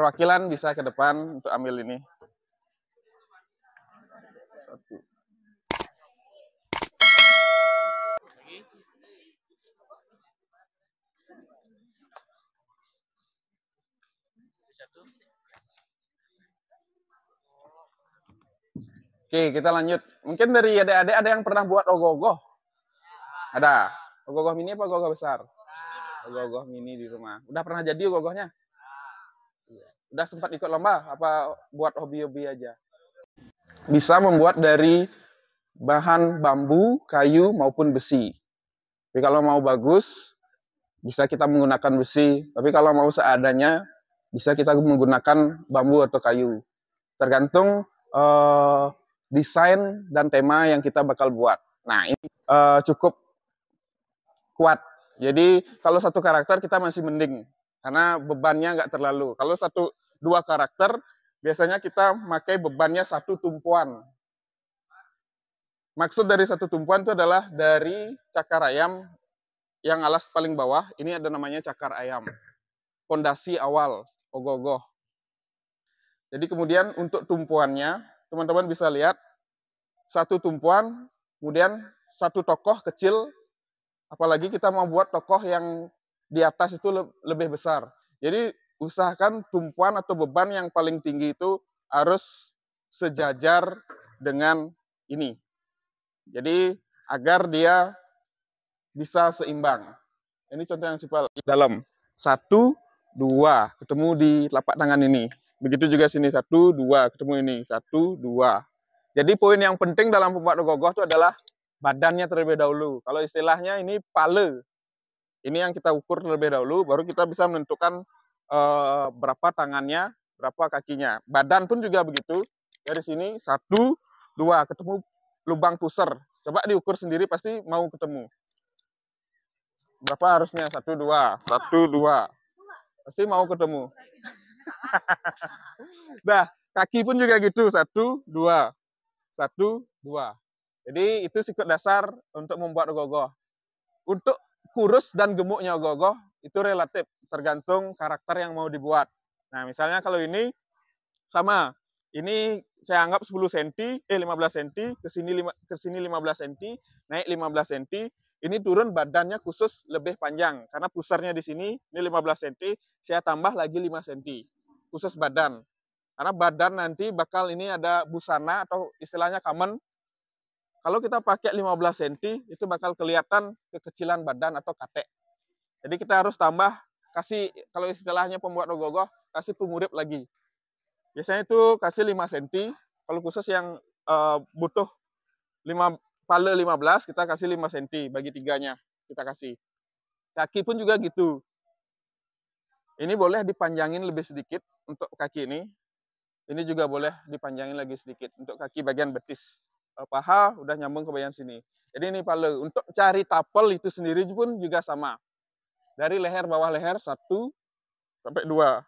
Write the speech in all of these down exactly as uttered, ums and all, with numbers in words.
perwakilan bisa ke depan untuk ambil ini. Satu. Oke, kita lanjut. Mungkin dari adik-adik ada yang pernah buat ogoh-ogoh? Ada. Ogoh-ogoh mini apa ogoh-ogoh besar? Ogoh-ogoh mini di rumah. Udah pernah jadi ogoh-ogohnya? Udah sempat ikut lomba? Apa buat hobi-hobi aja? Bisa membuat dari bahan bambu, kayu, maupun besi. Tapi kalau mau bagus, bisa kita menggunakan besi. Tapi kalau mau seadanya, bisa kita menggunakan bambu atau kayu. Tergantung uh, desain dan tema yang kita bakal buat. Nah, ini uh, cukup kuat. Jadi kalau satu karakter kita masih mending, karena bebannya nggak terlalu. Kalau satu dua karakter, biasanya kita pakai bebannya satu tumpuan. Maksud dari satu tumpuan itu adalah dari cakar ayam yang alas paling bawah, ini ada namanya cakar ayam. Pondasi awal, ogoh-ogoh. Jadi kemudian untuk tumpuannya, teman-teman bisa lihat satu tumpuan, kemudian satu tokoh kecil, apalagi kita mau buat tokoh yang di atas itu lebih besar. Jadi usahakan tumpuan atau beban yang paling tinggi itu harus sejajar dengan ini. Jadi agar dia bisa seimbang. Ini contoh yang simpel. Dalam satu, dua, ketemu di telapak tangan ini. Begitu juga sini satu, dua, ketemu ini satu, dua. Jadi poin yang penting dalam pembuat ogoh-ogoh itu adalah badannya terlebih dahulu. Kalau istilahnya ini pale. Ini yang kita ukur terlebih dahulu, baru kita bisa menentukan uh, berapa tangannya, berapa kakinya. Badan pun juga begitu. Dari sini satu, dua, ketemu lubang pusar. Coba diukur sendiri pasti mau ketemu. Berapa harusnya? Satu, dua, satu, dua. Pasti mau ketemu. Nah, kaki pun juga gitu, satu, dua, satu, dua. Jadi itu sikap dasar untuk membuat ogoh-ogoh. Untuk kurus dan gemuknya ogoh-ogoh itu relatif, tergantung karakter yang mau dibuat. Nah, misalnya kalau ini sama, ini saya anggap sepuluh sentimeter, eh lima belas sentimeter, ke sini ke sini lima belas sentimeter, naik lima belas sentimeter. Ini turun badannya khusus lebih panjang karena pusarnya di sini ini lima belas sentimeter, saya tambah lagi lima sentimeter khusus badan. Karena badan nanti bakal ini ada busana atau istilahnya common. Kalau kita pakai lima belas sentimeter itu bakal kelihatan kekecilan badan atau katek. Jadi kita harus tambah kasih, kalau istilahnya pembuat ogoh-ogoh, kasih pengurip lagi. Biasanya itu kasih lima sentimeter, kalau khusus yang uh, butuh lima pale lima belas, kita kasih lima sentimeter, bagi tiganya kita kasih. Kaki pun juga gitu. Ini boleh dipanjangin lebih sedikit untuk kaki ini. Ini juga boleh dipanjangin lagi sedikit untuk kaki bagian betis. Paha udah nyambung ke bagian sini. Jadi ini pale. Untuk cari tapel itu sendiri pun juga sama. Dari leher bawah leher satu sampai dua.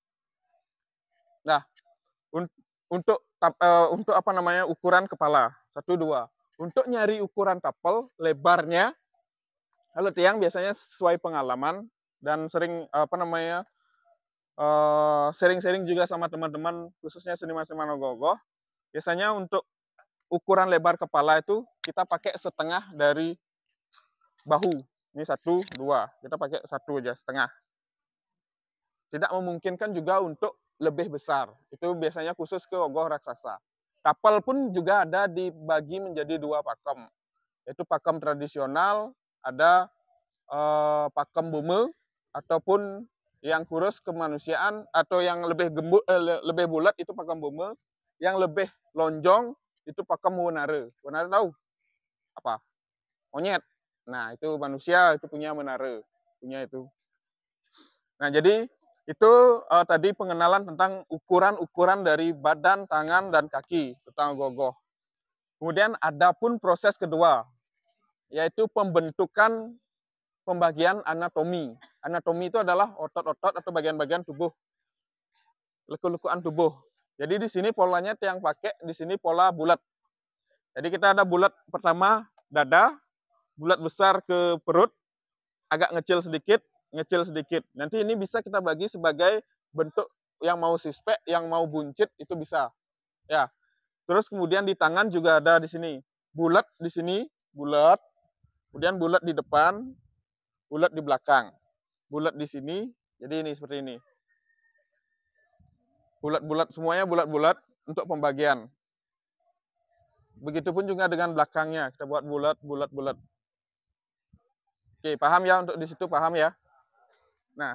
Nah, un untuk uh, untuk apa namanya ukuran kepala satu dua. Untuk nyari ukuran tapel lebarnya, kalau tiang biasanya sesuai pengalaman dan sering apa namanya sering-sering uh, juga sama teman-teman khususnya seniman-seniman ogoh-ogoh. Biasanya untuk ukuran lebar kepala itu kita pakai setengah dari bahu. Ini satu dua, kita pakai satu aja setengah. Tidak memungkinkan juga untuk lebih besar. Itu biasanya khusus ke ogoh raksasa. Tapel pun juga ada dibagi menjadi dua pakem. Yaitu pakem tradisional, ada eh, pakem bume, ataupun yang kurus kemanusiaan, atau yang lebih gembul, eh, lebih bulat itu pakem bume, yang lebih lonjong itu pakem menara. Menara tahu? Apa? Monyet. Nah, itu manusia, itu punya menara. Punya itu. Nah, jadi itu uh, tadi pengenalan tentang ukuran-ukuran dari badan, tangan, dan kaki tentang ogoh-ogoh. Kemudian ada pun proses kedua, yaitu pembentukan pembagian anatomi. Anatomi itu adalah otot-otot atau bagian-bagian tubuh, leku-lekuan tubuh. Jadi di sini polanya yang pakai, di sini pola bulat. Jadi kita ada bulat pertama dada, bulat besar ke perut, agak ngecil sedikit, ngecil sedikit. Nanti ini bisa kita bagi sebagai bentuk yang mau sispek, yang mau buncit itu bisa. Ya. Terus kemudian di tangan juga ada di sini. Bulat di sini, bulat. Kemudian bulat di depan, bulat di belakang. Bulat di sini, jadi ini seperti ini. Bulat-bulat, semuanya bulat-bulat untuk pembagian. Begitupun juga dengan belakangnya, kita buat bulat, bulat, bulat. Oke, paham ya untuk di situ, paham ya? Nah.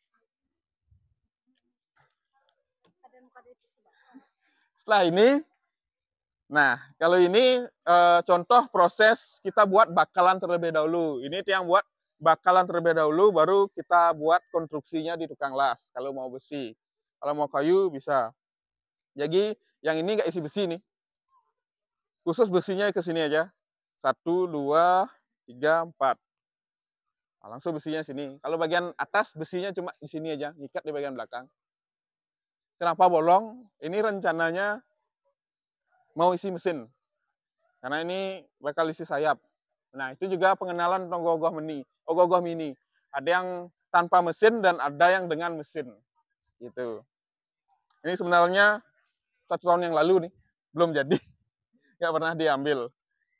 Setelah ini, nah, kalau ini e, contoh proses kita buat bakalan terlebih dahulu. Ini yang buat bakalan terlebih dahulu, baru kita buat konstruksinya di tukang las. Kalau mau besi, kalau mau kayu bisa. Jadi yang ini nggak isi besi nih. Khusus besinya ke sini aja. Satu, dua, tiga, empat. Nah, langsung besinya sini. Kalau bagian atas besinya cuma di sini aja, ngikat di bagian belakang. Kenapa bolong? Ini rencananya mau isi mesin. Karena ini bakal isi sayap. Nah, itu juga pengenalan tentang ogoh-ogoh mini. Ogoh-ogoh mini. Ada yang tanpa mesin dan ada yang dengan mesin. Gitu. Ini sebenarnya satu tahun yang lalu nih. Belum jadi. Nggak pernah diambil.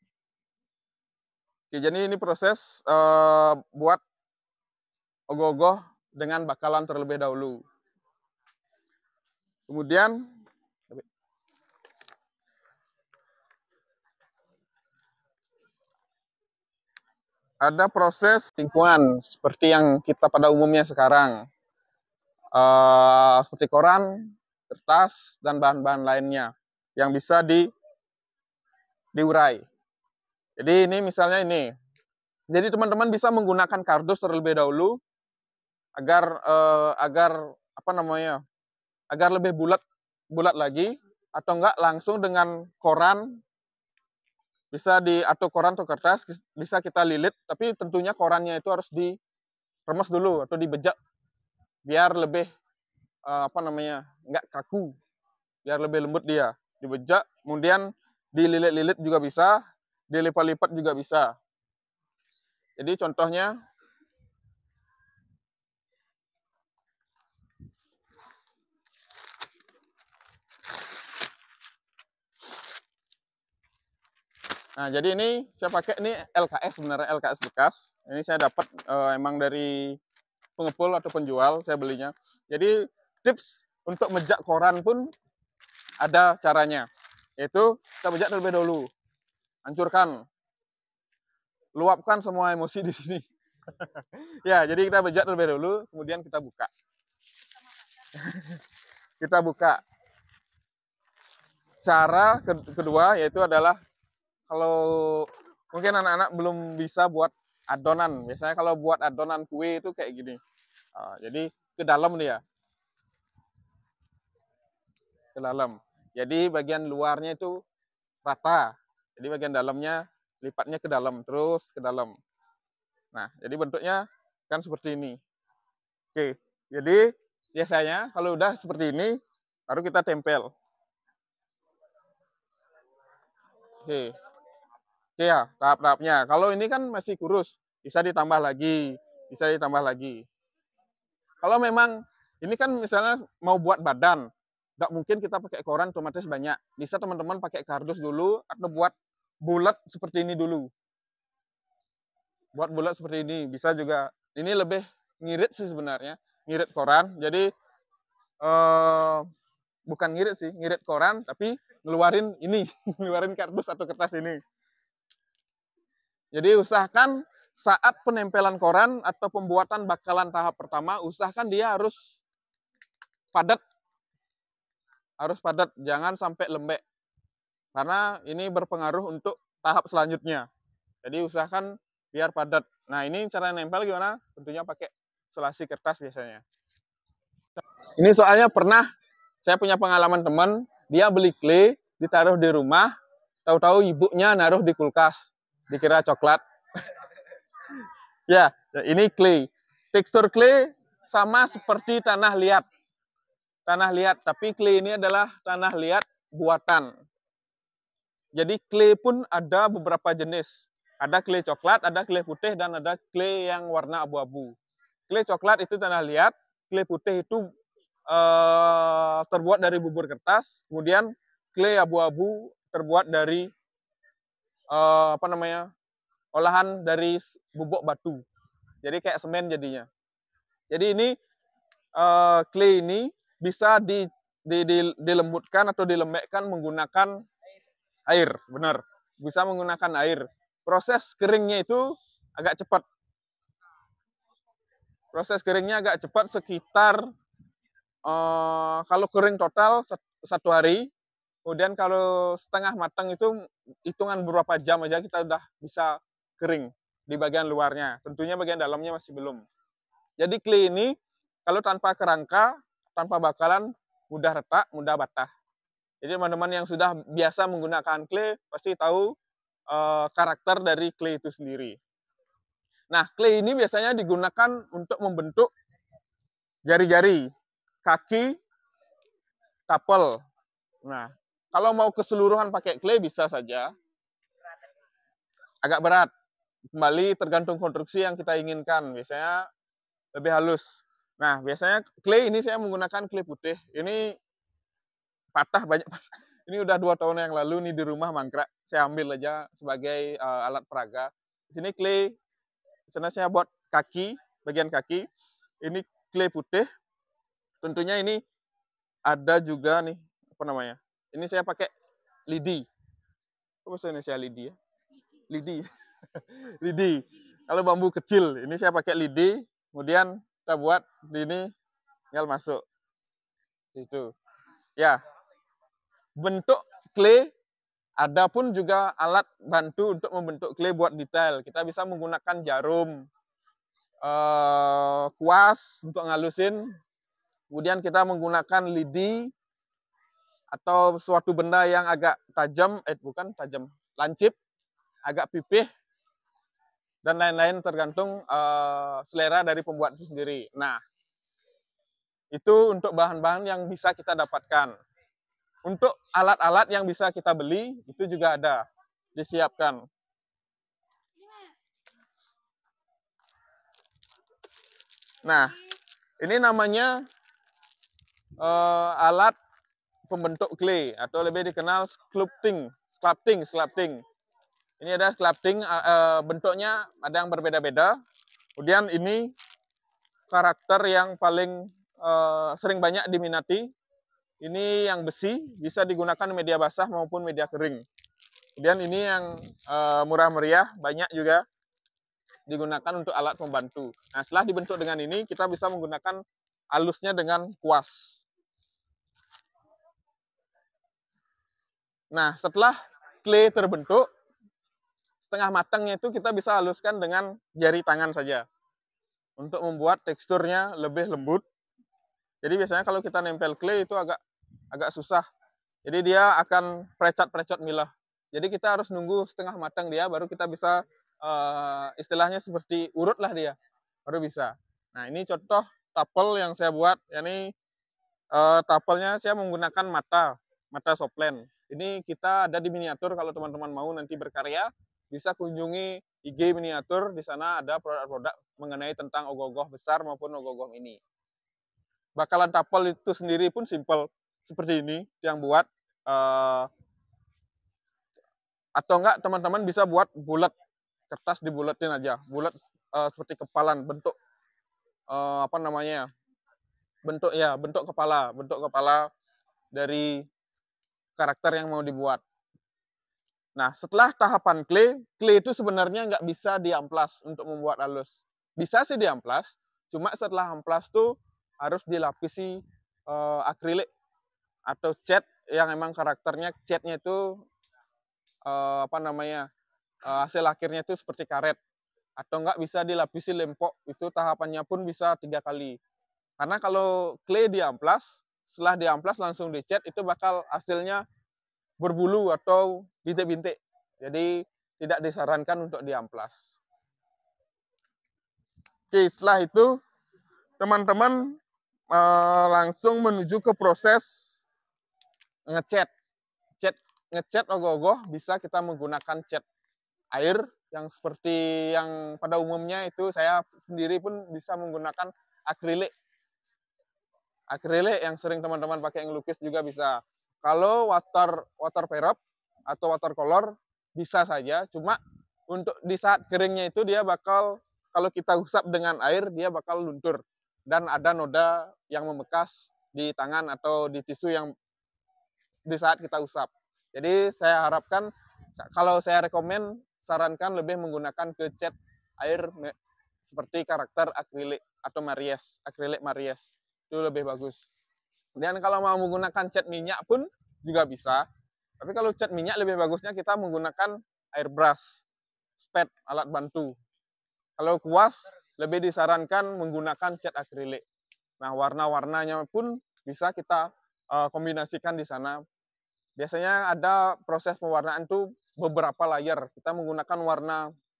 Oke, jadi ini proses uh, buat ogoh-ogoh dengan bakalan terlebih dahulu. Kemudian ada proses lingkungan seperti yang kita pada umumnya sekarang. Uh, seperti koran, kertas, dan bahan-bahan lainnya yang bisa di diurai. Jadi ini misalnya ini. Jadi teman-teman bisa menggunakan kardus terlebih dahulu agar uh, agar apa namanya? agar lebih bulat bulat lagi, atau enggak langsung dengan koran, bisa di atau koran atau kertas bisa kita lilit, tapi tentunya korannya itu harus diremes dulu atau dibejak biar lebih uh, apa namanya? enggak kaku, biar lebih lembut dia. Dibejak, kemudian dililit-lilit juga bisa, dilipat-lipat juga bisa. Jadi contohnya nah, jadi ini saya pakai ini L K S sebenarnya, L K S bekas. Ini saya dapat uh, emang dari pengepul atau penjual, saya belinya. Jadi tips untuk mejak koran pun ada caranya. Yaitu kita bejak terlebih dahulu. Hancurkan. Luapkan semua emosi di sini. Ya, jadi kita bejak terlebih dahulu, kemudian kita buka. Kita buka. Cara kedua yaitu adalah kalau mungkin anak-anak belum bisa buat adonan. Biasanya kalau buat adonan kue itu kayak gini. Nah, jadi ke dalam dia. Ke dalam. Jadi bagian luarnya itu rata. Jadi bagian dalamnya lipatnya ke dalam, terus ke dalam. Nah, jadi bentuknya kan seperti ini. Oke, jadi biasanya kalau udah seperti ini, baru kita tempel. Oke. Oke ya, tahap-tahapnya. Kalau ini kan masih kurus, bisa ditambah lagi, bisa ditambah lagi. Kalau memang ini kan misalnya mau buat badan, nggak mungkin kita pakai koran otomatis banyak. Bisa teman-teman pakai kardus dulu atau buat bulat seperti ini dulu. Buat bulat seperti ini bisa juga. Ini lebih ngirit sih sebenarnya, ngirit koran. Jadi eh, bukan ngirit sih, ngirit koran, tapi ngeluarin ini, ngeluarin kardus atau kertas ini. Jadi usahakan saat penempelan koran atau pembuatan bakalan tahap pertama, usahakan dia harus padat. Harus padat, jangan sampai lembek. Karena ini berpengaruh untuk tahap selanjutnya. Jadi usahakan biar padat. Nah, ini cara nempel gimana? Tentunya pakai selasi kertas biasanya. Ini soalnya pernah saya punya pengalaman teman, dia beli clay, ditaruh di rumah, tahu-tahu ibunya naruh di kulkas, dikira coklat. Ya, ini clay. Tekstur clay sama seperti tanah liat. Tanah liat, tapi clay ini adalah tanah liat buatan. Jadi clay pun ada beberapa jenis. Ada clay coklat, ada clay putih, dan ada clay yang warna abu-abu. Clay coklat itu tanah liat, clay putih itu uh, terbuat dari bubur kertas, kemudian clay abu-abu terbuat dari uh, apa namanya olahan dari bubuk batu. Jadi kayak semen jadinya. Jadi ini uh, clay ini bisa di, di, di, dilembutkan atau dilembekkan menggunakan air, benar. Bisa menggunakan air. Proses keringnya itu agak cepat. Proses keringnya agak cepat, sekitar uh, kalau kering total satu hari. Kemudian kalau setengah matang itu hitungan beberapa jam aja kita udah bisa kering di bagian luarnya. Tentunya bagian dalamnya masih belum. Jadi clay ini kalau tanpa kerangka, tanpa bakalan mudah retak, mudah batah. Jadi teman-teman yang sudah biasa menggunakan clay pasti tahu uh, karakter dari clay itu sendiri. Nah, clay ini biasanya digunakan untuk membentuk jari-jari, kaki, tapel. Nah, kalau mau keseluruhan pakai clay bisa saja. Agak berat. Kembali tergantung konstruksi yang kita inginkan. Biasanya lebih halus. Nah, biasanya clay ini saya menggunakan clay putih. Ini patah banyak. Ini udah dua tahun yang lalu nih di rumah mangkrak. Saya ambil aja sebagai uh, alat peraga. Di sini clay. Di sana saya buat kaki, bagian kaki. Ini clay putih. Tentunya ini ada juga nih, apa namanya? Ini saya pakai lidi. Apa bahasa Indonesia lidi ya? Lidi. Lidi. Kalau bambu kecil, ini saya pakai lidi. Kemudian kita buat di ini, tinggal masuk. Itu. Ya. Bentuk clay, ada pun juga alat bantu untuk membentuk clay buat detail. Kita bisa menggunakan jarum, eh, kuas untuk ngalusin. Kemudian kita menggunakan lidi atau suatu benda yang agak tajam, eh bukan tajam, lancip, agak pipih, dan lain-lain tergantung uh, selera dari pembuat itu sendiri. Nah, itu untuk bahan-bahan yang bisa kita dapatkan. Untuk alat-alat yang bisa kita beli, itu juga ada, disiapkan. Nah, ini namanya uh, alat pembentuk clay, atau lebih dikenal sculpting, sculpting, sculpting. Ini ada sculpting, uh, bentuknya ada yang berbeda-beda. Kemudian ini karakter yang paling uh, sering banyak diminati. Ini yang besi, bisa digunakan media basah maupun media kering. Kemudian ini yang uh, murah meriah, banyak juga digunakan untuk alat pembantu. Nah, setelah dibentuk dengan ini, kita bisa menggunakan halusnya dengan kuas. Nah, setelah clay terbentuk, setengah matangnya itu kita bisa haluskan dengan jari tangan saja. Untuk membuat teksturnya lebih lembut. Jadi biasanya kalau kita nempel clay itu agak agak susah. Jadi dia akan precot-precot milah. Jadi kita harus nunggu setengah matang dia, baru kita bisa uh, istilahnya seperti urut lah dia, baru bisa. Nah, ini contoh tapel yang saya buat. Ini uh, tapelnya saya menggunakan mata, mata soplen. Ini kita ada di miniatur, kalau teman-teman mau nanti berkarya, bisa kunjungi I G miniatur, di sana ada produk-produk mengenai tentang ogoh-ogoh besar maupun ogoh-ogoh mini. Bakalan tapel itu sendiri pun simple, seperti ini yang buat. Uh, atau enggak teman-teman bisa buat bulat, kertas dibulatin aja, bulat uh, seperti kepalan, bentuk uh, apa namanya, bentuk ya bentuk kepala, bentuk kepala dari karakter yang mau dibuat. Nah, setelah tahapan clay, clay itu sebenarnya nggak bisa diamplas untuk membuat halus. Bisa sih diamplas, cuma setelah amplas tuh harus dilapisi uh, akrilik atau cat yang emang karakternya catnya itu uh, apa namanya, uh, hasil akhirnya itu seperti karet. Atau enggak bisa dilapisi lempok, itu tahapannya pun bisa tiga kali. Karena kalau clay diamplas, setelah diamplas langsung dicat, itu bakal hasilnya berbulu atau bintik-bintik. Jadi tidak disarankan untuk diamplas. Oke, setelah itu teman-teman uh, langsung menuju ke proses ngecat. Cat ngecat ogoh-ogoh bisa kita menggunakan cat air yang seperti yang pada umumnya itu, saya sendiri pun bisa menggunakan akrilik. Akrilik yang sering teman-teman pakai ngelukis juga bisa. Kalau water water perop atau watercolor bisa saja, cuma untuk di saat keringnya itu dia bakal, kalau kita usap dengan air dia bakal luntur dan ada noda yang membekas di tangan atau di tisu yang di saat kita usap. Jadi saya harapkan, kalau saya rekomen, sarankan lebih menggunakan ke cat air seperti karakter akrilik atau Maries, akrilik Maries. Itu lebih bagus. Dan kalau mau menggunakan cat minyak pun juga bisa. Tapi kalau cat minyak lebih bagusnya kita menggunakan airbrush, spet, alat bantu. Kalau kuas lebih disarankan menggunakan cat akrilik. Nah, warna-warnanya pun bisa kita uh, kombinasikan di sana. Biasanya ada proses pewarnaan tuh beberapa layer. Kita menggunakan warna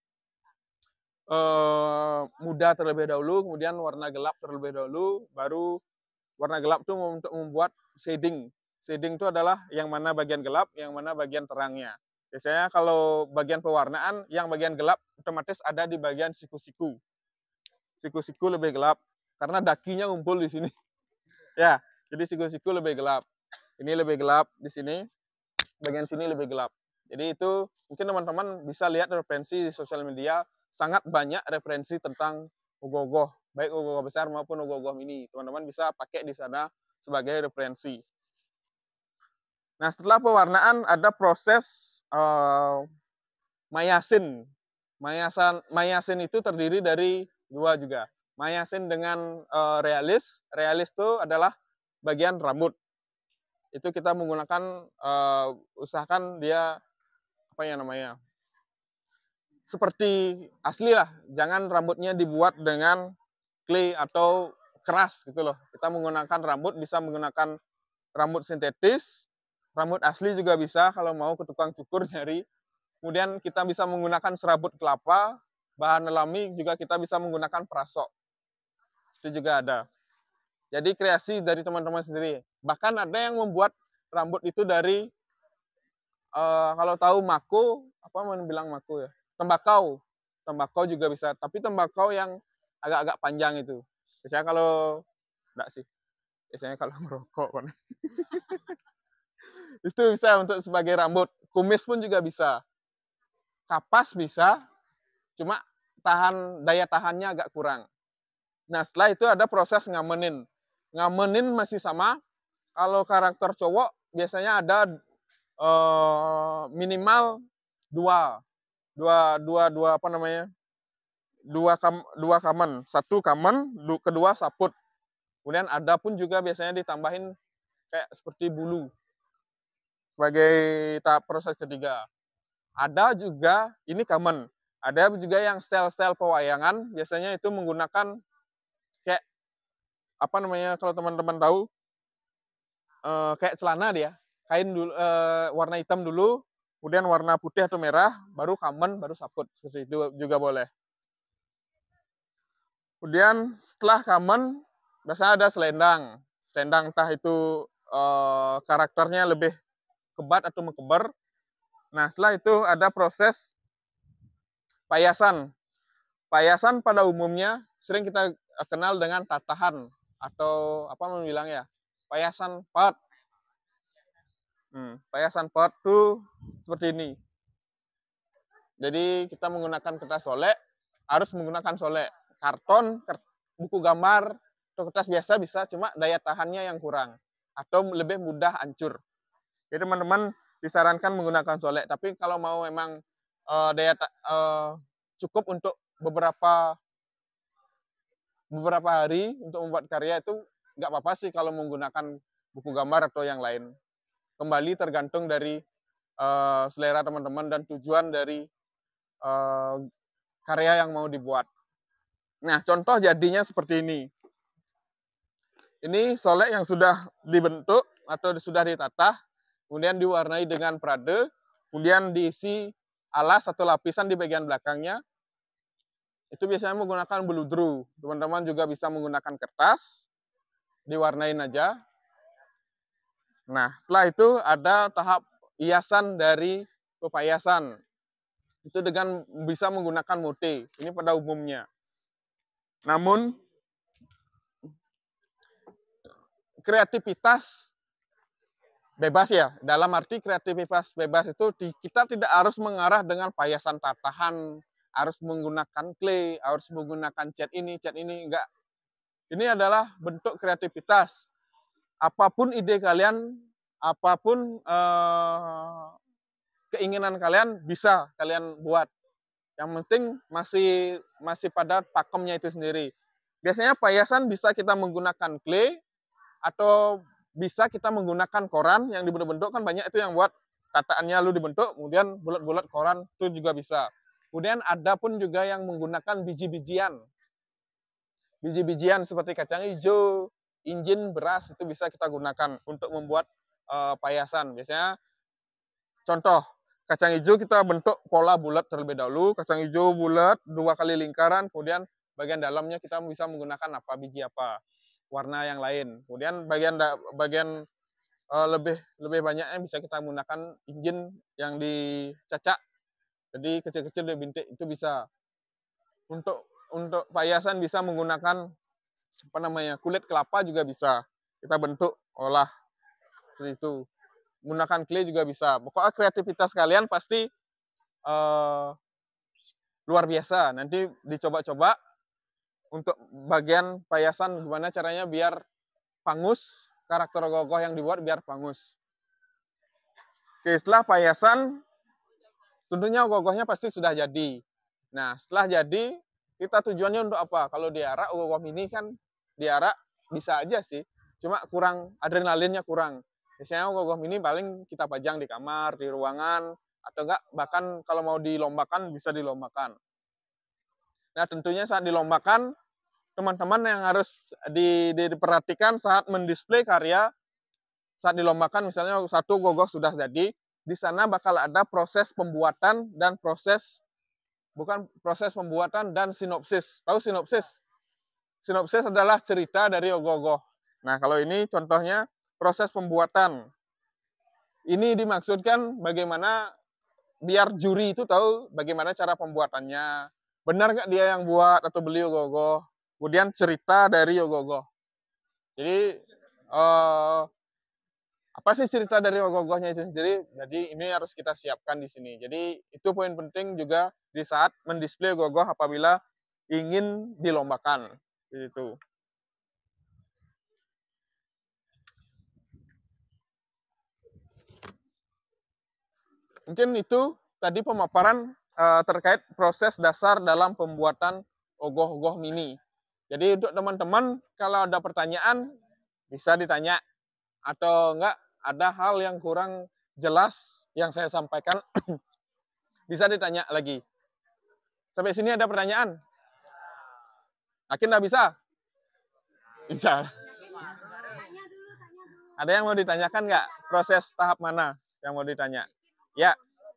uh, muda terlebih dahulu, kemudian warna gelap terlebih dahulu, baru warna gelap tuh untuk membuat shading. Shading itu adalah yang mana bagian gelap, yang mana bagian terangnya. Biasanya kalau bagian pewarnaan, yang bagian gelap otomatis ada di bagian siku-siku. Siku-siku lebih gelap, karena dakinya ngumpul di sini. Ya, jadi siku-siku lebih gelap. Ini lebih gelap di sini, bagian sini lebih gelap. Jadi itu mungkin teman-teman bisa lihat referensi di sosial media, sangat banyak referensi tentang ogoh-ogoh, baik ogoh-ogoh besar maupun ogoh-ogoh mini. Teman-teman bisa pakai di sana sebagai referensi. Nah, setelah pewarnaan ada proses uh, mayasin. Mayasan, mayasin itu terdiri dari dua juga. Mayasin dengan uh, realis. Realis itu adalah bagian rambut. Itu kita menggunakan, uh, usahakan dia apa ya namanya, seperti asli lah. Jangan rambutnya dibuat dengan clay atau keras gitu loh. Kita menggunakan rambut, bisa menggunakan rambut sintetis, rambut asli juga bisa kalau mau ke tukang cukur nyari. Kemudian kita bisa menggunakan serabut kelapa, bahan alami juga kita bisa menggunakan perasok. Itu juga ada. Jadi kreasi dari teman-teman sendiri. Bahkan ada yang membuat rambut itu dari, uh, kalau tahu mako, apa mau bilang mako ya? Tembakau. Tembakau juga bisa, tapi tembakau yang agak-agak panjang itu. Biasanya kalau enggak sih. Biasanya kalau merokok kan. Itu bisa untuk sebagai rambut. Kumis pun juga bisa. Kapas bisa, cuma tahan daya tahannya agak kurang. Nah, setelah itu ada proses ngamenin. Ngamenin masih sama. Kalau karakter cowok biasanya ada uh, minimal dua, dua, dua, dua apa namanya? Dua kam, dua kamen. Satu kamen, du, kedua saput. Kemudian ada pun juga biasanya ditambahin kayak seperti bulu sebagai tahap proses ketiga. Ada juga, ini common, ada juga yang style-style pewayangan, biasanya itu menggunakan kayak, apa namanya, kalau teman-teman tahu, eh, kayak celana dia, kain dulu, eh, warna hitam dulu, kemudian warna putih atau merah, baru common, baru saput, seperti itu juga boleh. Kemudian setelah common, biasanya ada selendang, selendang entah itu eh, karakternya lebih kebat atau mengkebar. Nah, setelah itu ada proses payasan. Payasan pada umumnya sering kita kenal dengan tatahan atau apa mau bilang ya, payasan pot. Hmm, payasan pot tuh seperti ini. Jadi kita menggunakan kertas solek, harus menggunakan solek. Karton, buku gambar, atau kertas biasa bisa, cuma daya tahannya yang kurang. Atau lebih mudah hancur. Jadi teman-teman disarankan menggunakan solek. Tapi kalau mau memang uh, daya uh, cukup untuk beberapa beberapa hari untuk membuat karya, itu nggak apa-apa sih kalau menggunakan buku gambar atau yang lain. Kembali tergantung dari uh, selera teman-teman dan tujuan dari uh, karya yang mau dibuat. Nah, contoh jadinya seperti ini. Ini solek yang sudah dibentuk atau sudah ditata, kemudian diwarnai dengan prade, kemudian diisi alas atau lapisan di bagian belakangnya. Itu biasanya menggunakan beludru. Teman-teman juga bisa menggunakan kertas, diwarnain aja. Nah, setelah itu ada tahap hiasan dari pepayasan. Itu dengan bisa menggunakan mote. Ini pada umumnya. Namun, kreativitas bebas ya. Dalam arti kreativitas bebas itu di, kita tidak harus mengarah dengan payasan tatahan, harus menggunakan clay, harus menggunakan cat ini, cat ini, enggak. Ini adalah bentuk kreativitas. Apapun ide kalian, apapun eh, keinginan kalian bisa kalian buat. Yang penting masih masih pada pakemnya itu sendiri. Biasanya payasan bisa kita menggunakan clay atau bisa kita menggunakan koran yang dibentuk-bentuk, kan banyak itu yang buat tataannya lu dibentuk, kemudian bulat-bulat koran itu juga bisa. Kemudian ada pun juga yang menggunakan biji-bijian. Biji-bijian seperti kacang hijau, injin, beras itu bisa kita gunakan untuk membuat uh, payasan. Biasanya contoh, kacang hijau kita bentuk pola bulat terlebih dahulu, kacang hijau bulat, dua kali lingkaran, kemudian bagian dalamnya kita bisa menggunakan apa, biji apa, warna yang lain. Kemudian bagian bagian uh, lebih lebih banyaknya bisa kita menggunakan injin yang dicacak, jadi kecil-kecil bintik itu bisa. Untuk untuk payasan bisa menggunakan apa namanya, kulit kelapa juga bisa kita bentuk olah seperti itu. Menggunakan clay juga bisa. Pokoknya kreativitas kalian pasti uh, luar biasa. Nanti dicoba-coba untuk bagian payasan gimana caranya biar pangus, karakter ogoh-ogoh yang dibuat biar pangus. Oke, setelah payasan tentunya ogoh-ogohnya pasti sudah jadi. Nah, setelah jadi kita tujuannya untuk apa? Kalau diarak ogoh-ogoh mini kan diarak bisa aja sih, cuma kurang adrenalinnya kurang. Biasanya ogoh-ogoh mini paling kita pajang di kamar, di ruangan, atau enggak bahkan kalau mau dilombakan bisa dilombakan. Nah, tentunya saat dilombakan teman-teman yang harus di, di, diperhatikan saat mendisplay karya, saat dilombakan misalnya satu ogoh-ogoh sudah jadi, di sana bakal ada proses pembuatan dan proses bukan proses pembuatan dan sinopsis. Tahu sinopsis? Sinopsis adalah cerita dari ogoh-ogoh. Nah, kalau ini contohnya proses pembuatan. Ini dimaksudkan bagaimana biar juri itu tahu bagaimana cara pembuatannya. Benar nggak dia yang buat atau beli ogoh-ogoh. Kemudian cerita dari ogoh-ogoh. Jadi eh, apa sih cerita dari ogoh-ogohnya itu sendiri? Jadi ini harus kita siapkan di sini. Jadi itu poin penting juga di saat mendisplay ogoh-ogoh apabila ingin dilombakan. Gitu. Mungkin itu tadi pemaparan uh, terkait proses dasar dalam pembuatan ogoh-ogoh mini. Jadi untuk teman-teman kalau ada pertanyaan bisa ditanya, atau enggak ada hal yang kurang jelas yang saya sampaikan bisa ditanya lagi. Sampai sini ada pertanyaan? Yakin nggak bisa? Bisa. Ada yang mau ditanyakan nggak? Proses tahap mana yang mau ditanya? Ya.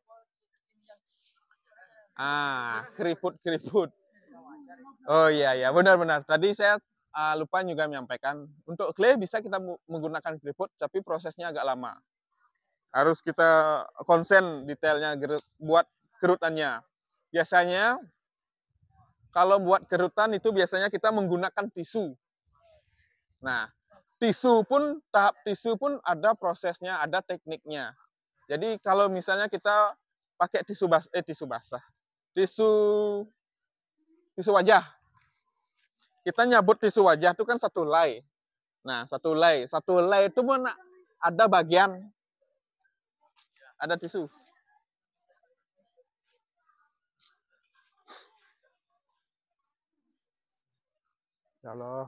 Ah, keriput-keriput. Oh iya ya, benar-benar. Tadi saya uh, lupa juga menyampaikan. Untuk clay bisa kita menggunakan keriput, tapi prosesnya agak lama. Harus kita konsen detailnya buat kerutannya. Biasanya kalau buat kerutan itu biasanya kita menggunakan tisu. Nah, tisu pun, tahap tisu pun ada prosesnya, ada tekniknya. Jadi kalau misalnya kita pakai tisu basah, eh tisu basah, tisu tisu wajah. Kita nyabut tisu wajah itu kan satu lay. Nah, satu lay, satu lay itu pun ada bagian, ada tisu. Ya Allah.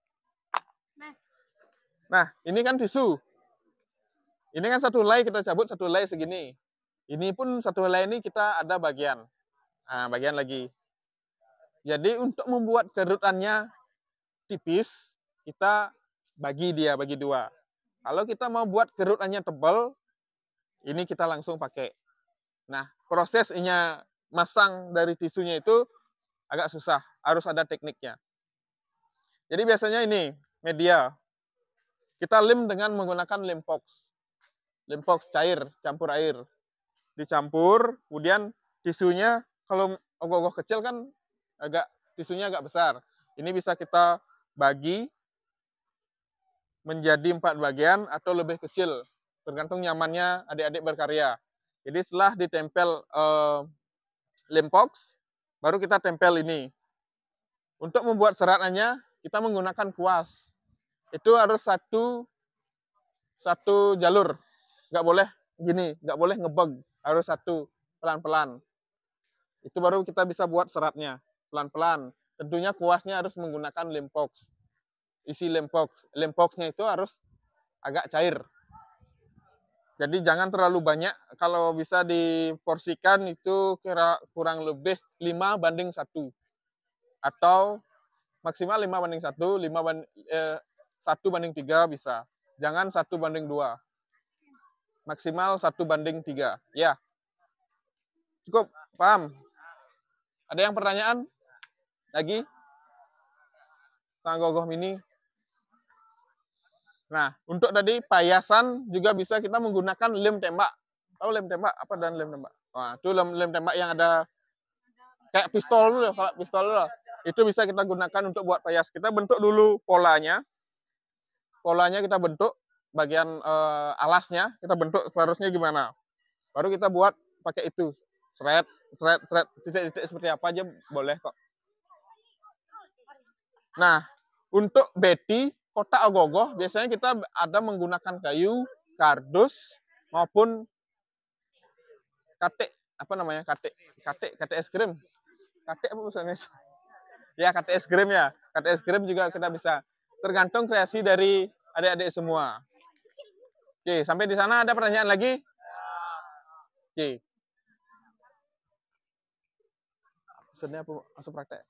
Nah, ini kan tisu. Ini kan satu lay kita cabut, satu lay segini. Ini pun satu lay ini kita ada bagian. Nah, bagian lagi. Jadi untuk membuat kerutannya tipis, kita bagi dia, bagi dua. Kalau kita mau buat kerutannya tebal, ini kita langsung pakai. Nah, prosesnya masang dari tisunya itu agak susah, harus ada tekniknya. Jadi biasanya ini, media. Kita lem dengan menggunakan lem box. Lem box cair, campur air. Dicampur, kemudian tisunya, kalau ogoh-ogoh kecil kan agak tisunya agak besar. Ini bisa kita bagi menjadi empat bagian atau lebih kecil, tergantung nyamannya adik-adik berkarya. Jadi setelah ditempel uh, lem box, baru kita tempel ini. Untuk membuat seratnya, kita menggunakan kuas. Itu harus satu satu jalur, nggak boleh gini, nggak boleh ngebug, harus satu pelan-pelan. Itu baru kita bisa buat seratnya pelan-pelan. Tentunya kuasnya harus menggunakan lem box. Isi lem box, lem boxnya itu harus agak cair. Jadi jangan terlalu banyak, kalau bisa diporsikan itu kira kurang lebih lima banding satu. Atau maksimal lima banding satu, lima banding, eh, satu banding tiga bisa. Jangan satu banding dua. Maksimal satu banding tiga. Ya. Cukup, paham? Ada yang pertanyaan? Lagi? Tentang gogoh mini. Nah, untuk tadi payasan juga bisa kita menggunakan lem tembak. Tahu lem tembak apa dan lem tembak? Nah, itu lem, lem tembak yang ada kayak pistol dulu, kalau pistol dulu. Itu bisa kita gunakan untuk buat payas. Kita bentuk dulu polanya. Polanya kita bentuk, bagian uh, alasnya kita bentuk seharusnya gimana. Baru kita buat pakai itu. Seret, seret, seret, titik-titik seperti apa aja boleh kok. Nah, untuk beti, kotak ogoh-ogoh, biasanya kita ada menggunakan kayu, kardus, maupun katik, apa namanya, katik, katik, katik es krim. Katik apa maksudnya? Ya, katik es krim ya. Katik es krim juga kita bisa. Tergantung kreasi dari adik-adik semua. Oke, sampai di sana ada pertanyaan lagi? Oke. Maksudnya apa? Masuk praktek.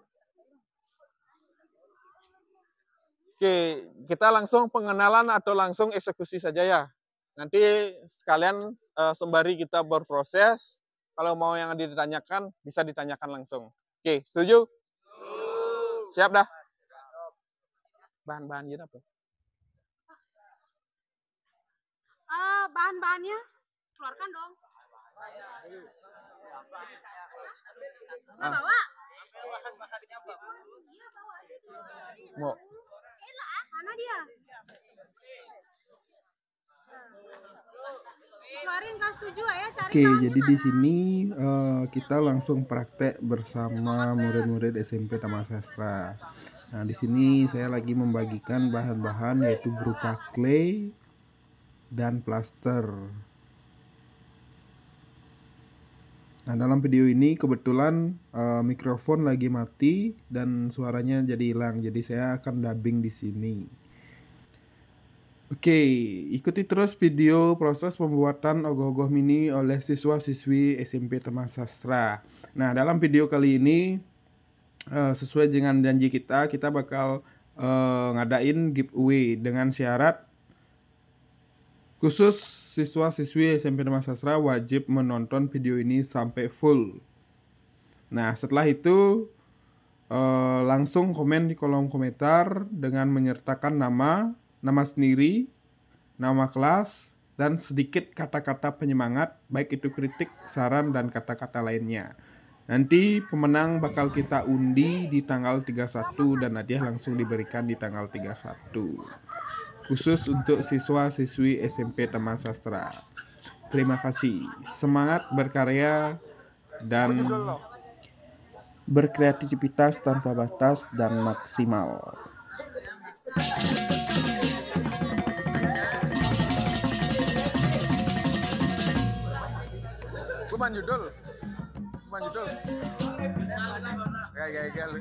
Oke, kita langsung pengenalan atau langsung eksekusi saja ya. Nanti sekalian uh, sembari kita berproses, kalau mau yang ditanyakan, bisa ditanyakan langsung. Oke, setuju? Siap dah? Bahan-bahan gitu apa? Ah, bahan-bahannya keluarkan dong. Nggak bawa? Mau? Mana dia? Keluarin kelas tujuh ya, cari. Oke, jadi di sini uh, kita langsung praktek bersama murid-murid S M P Tamasastra. Nah, di sini saya lagi membagikan bahan-bahan yaitu berupa clay dan plaster. Nah, dalam video ini kebetulan uh, mikrofon lagi mati dan suaranya jadi hilang. Jadi saya akan dubbing di sini. Oke, ikuti terus video proses pembuatan ogoh-ogoh mini oleh siswa-siswi S M P Tamasastra. Nah, dalam video kali ini uh, sesuai dengan janji kita, kita bakal uh, ngadain giveaway dengan syarat khusus siswa-siswi S M P Tamasastra wajib menonton video ini sampai full. Nah, setelah itu uh, langsung komen di kolom komentar dengan menyertakan nama, nama sendiri, nama kelas, dan sedikit kata-kata penyemangat, baik itu kritik, saran, dan kata-kata lainnya. Nanti pemenang bakal kita undi di tanggal tiga puluh satu dan hadiah langsung diberikan di tanggal tiga puluh satu. Khusus untuk siswa-siswi S M P Tamasastra. Terima kasih. Semangat berkarya dan berkreativitas tanpa batas dan maksimal. Bukan judul. Bukan judul. Kayak kayak kayak.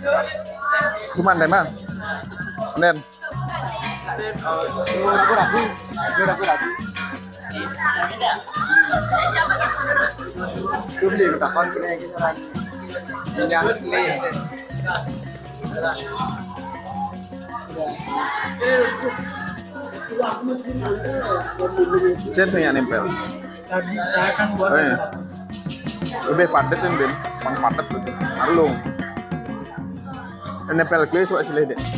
Cuman deh mang. Nen. Aku ragu, aku ragu. Cuma dia minta kon kena yang kita lagi. Jangan pilih. Jen saya nempel. Tadi saya kan buat. Oh, iya. Lebih padat kan Ben, pang padat tuh. Alung. Nempel kli coba silih deh.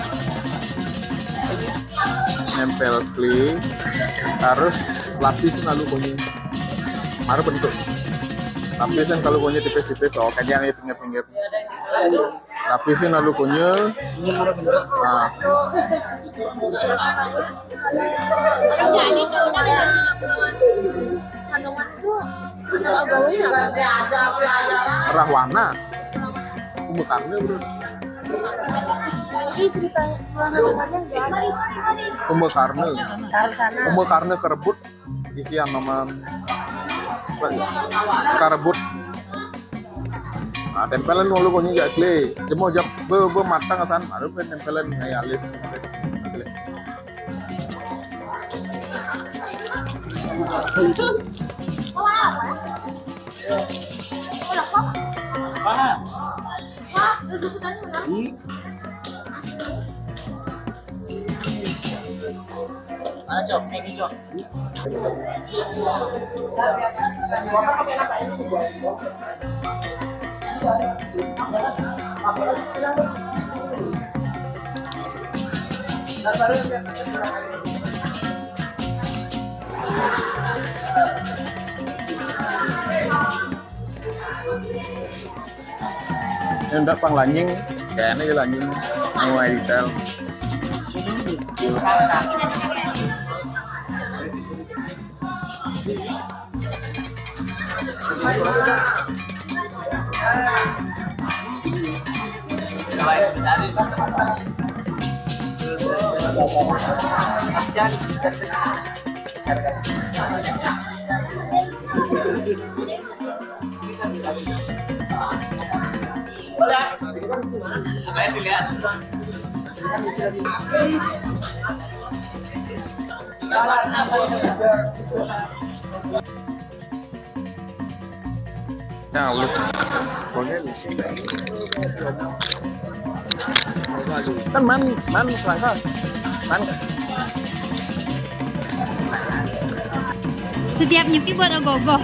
Nempel kli, harus lapisin lalu kunyit. Baru bentuk. Lapisin kalau kunyit tipis-tipis, oh kayak yang pinggir-pinggir. Lapisin lalu kunyit. Nah. Jadi kalau ada kandungan itu ada baunya apa? Merah warna. Umur karne bro. Ini cerita kandungannya enggak ada. Umur karne. Taruh sana. Umur karne kerebut. Isian nomor apa ya? Kerebut. Nah, tempelan walau punya gak kle. Jemo jap be be matang asan. Ada pun tempelan kayak alis alis. Asli. Mana? Wah, duduk tadi mana? Mana cok? Ini cok. Yang enggak pang lanying, kayaknya lanying mulai detail. Nah, lu kan man man kerangka man. Setiap nyuki buat ogoh-ogoh.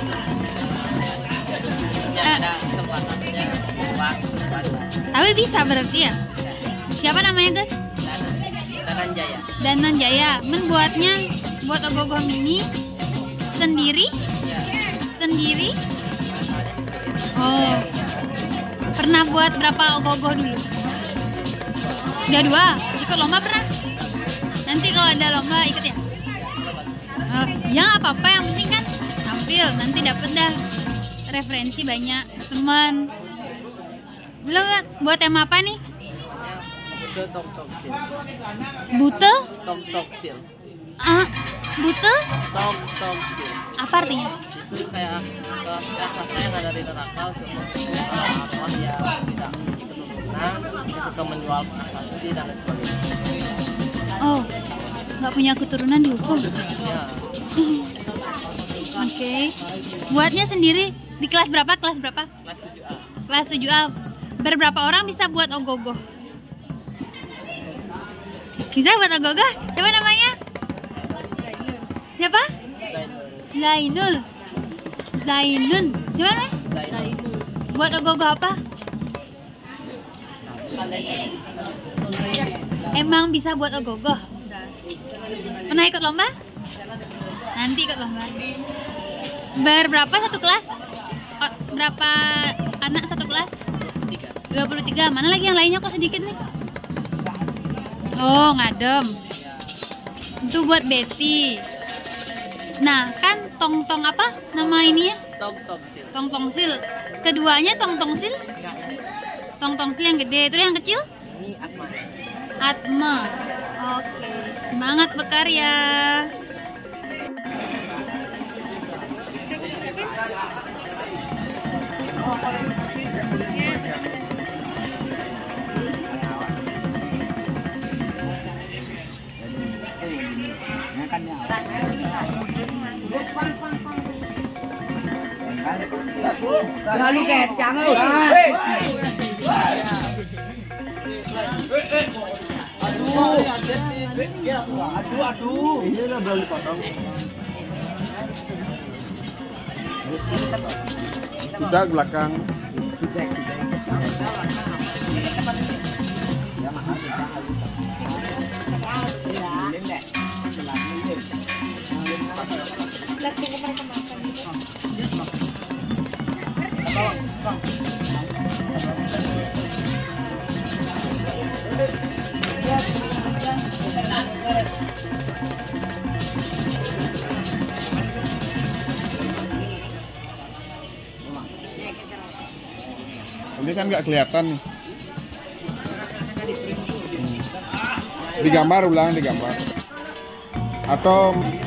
Ya, ada kesempatannya uang, Tapi bisa berarti ya. Siapa namanya guys? Danan Jaya. Danan Jaya. Membuatnya buat ogoh-ogoh mini sendiri? Ya, Sendiri? ada di bagian Oh. Pernah buat berapa ogoh-ogoh dulu? Udah dua. Ikut lomba pernah? Nanti kalau ada lomba ikut ya? Oh, ya nggak apa-apa, yang penting kan tampil, nanti dapet dah referensi banyak teman. Belum buat tema apa nih? Bute Tom Toksil. Bute? Tom Toksil. Ah, bute? Tom Toksil. Apa artinya? Itu kayak raksasa yang ada di neraka untuk orang yang tidak memiliki keturunan, yang suka menjual prestasi dan lain sebagainya. Oh, nggak punya keturunan dihukum. Ya, Oke. Buatnya sendiri di kelas berapa? Kelas berapa? kelas tujuh A. Kelas tujuh A. Berberapa orang bisa buat ogoh-ogoh? Bisa buat ogoh-ogoh? Siapa namanya? Siapa? Zainul. Zainun. Siapa namanya? Zainul. Buat ogoh-ogoh apa? Emang bisa buat ogoh-ogoh? Pernah ikut lomba? Nanti ikut lomba. Berberapa satu kelas? Oh, berapa anak satu kelas? Tiga. dua puluh tiga. Mana lagi yang lainnya kok sedikit nih? Oh, ngadem. Itu buat Betty. Nah, kan tong-tong apa nama ini ya? Tom Toksil. Tong-tongsil. Keduanya tong-tongsil? Enggak, ini. Tong-tongsil yang gede, itu yang kecil? Ini Atma. Atma. Oke. Semangat berkarya. Lalu kecang lu. Aduh, aduh, aduh. Ini udah belum dipotong. Sudah belakang. Ini kan nggak kelihatan nih. Hmm. Digambar ulang, digambar. Atau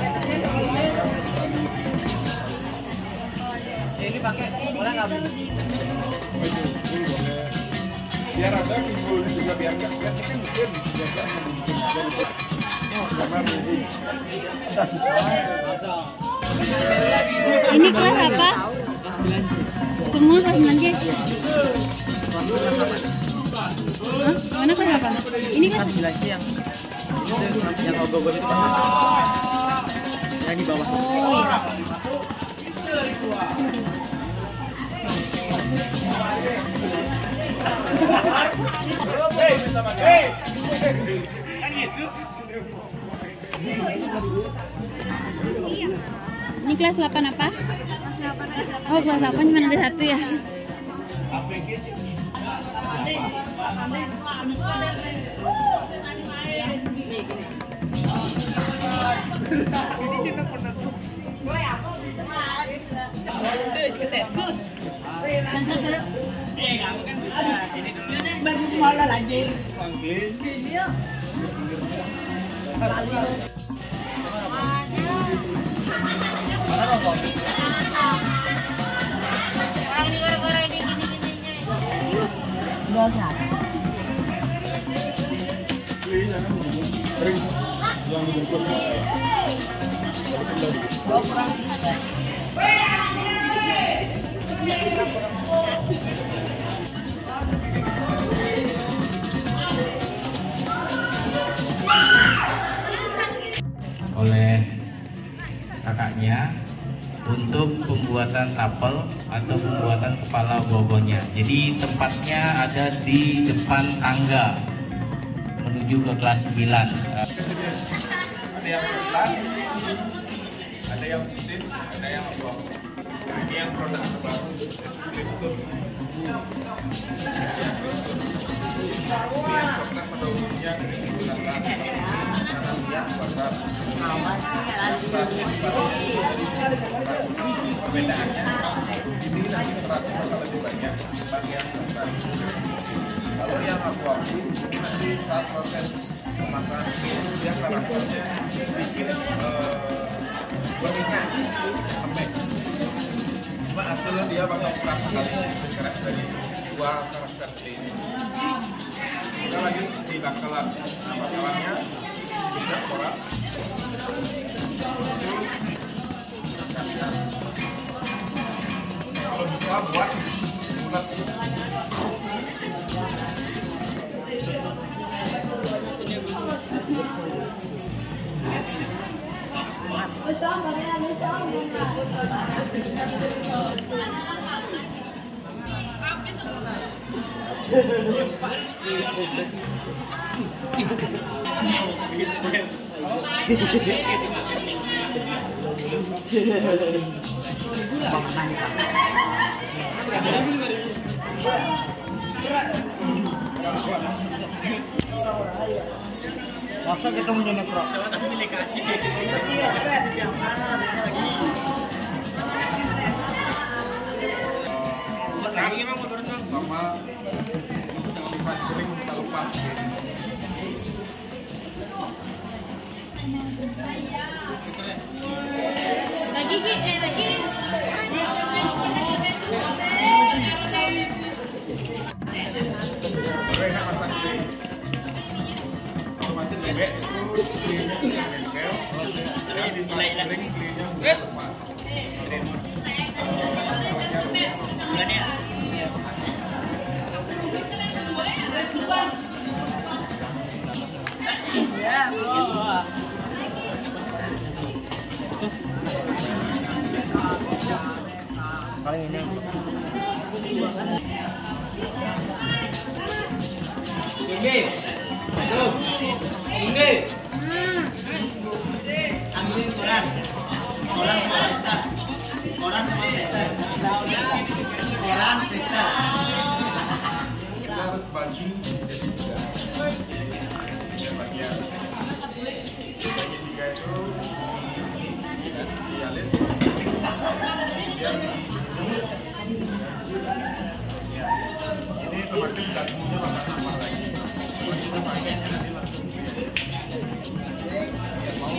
Ini pakai boleh nggak Bu? biar ada timbul juga biar nggak kelihatan mungkin. Ini kelas apa? Semua kelas sembilan G. Hah? Mana kelas apa? Ini kan sembilan C yang yang ogoh-ogoh itu kan yang di bawah. Ini kelas delapan apa? Oh, kelas delapan cuma ada satu ya. Oleh kakaknya untuk pembuatan tapel atau pembuatan kepala ogoh-ogohnya. Jadi tempatnya ada di depan tangga menuju ke kelas sembilan. Ada yang pelan, ada yang mesin, ada yang ogoh. Nah, ini yang produk terbaru, Clifton. Pada umumnya digunakan karena dia bakar. Perbedaannya ini nanti seratnya bakal lebih banyak bagian besar. Kalau yang aquavi nanti saat proses kemasan dia karakternya bikin berikan lembek. Cuma hasilnya dia bakal kurang sekali bergerak dari dua karakter ini. Kita lagi di bakalan, nah bakalannya tidak korak. Kalau bisa buat bulat. Masa kita mau nyonya pro? Lagi emang motornya sama sifat kering kita lepas. Lagi Ki, eh lagi. Mereka pasang kering. Kalau masih bebek itu kelingnya nempel. Ini di kering kelingnya lepas. Tinggi. Aduh. Tinggi. Ambilin koran. Koran sama pesta. Koran sama pesta. Koran pesta. Kita harus bagi tiga. Bagian bagi tiga itu dialis. Ini otomatis lagunya bakal sama lagi. Kita pakainya nanti langsung mau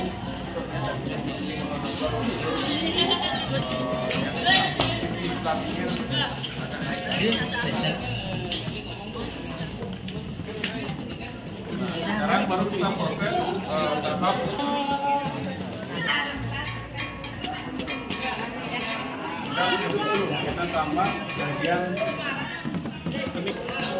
sekarang baru kita proses uh, tahap kita tambah bagian kenik.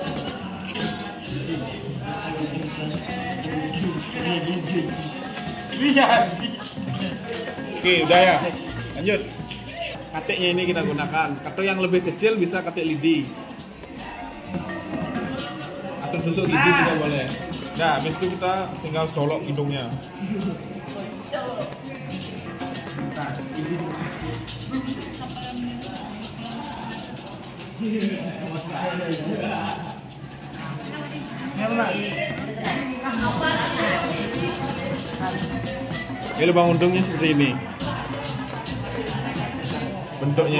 Oke, udah ya. Lanjut. Katiknya ini kita gunakan. Atau yang lebih kecil bisa katik lidi. Atau tusuk lidi juga boleh. Nah, habis itu kita tinggal colok hidungnya. Ini lubang undungnya seperti ini bentuknya.